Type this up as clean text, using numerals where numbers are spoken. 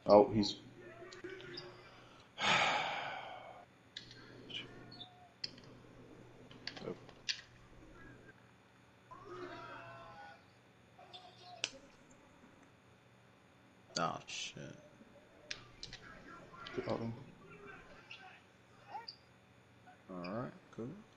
Oh, he's. Oh shit. Got him. Alright, cool.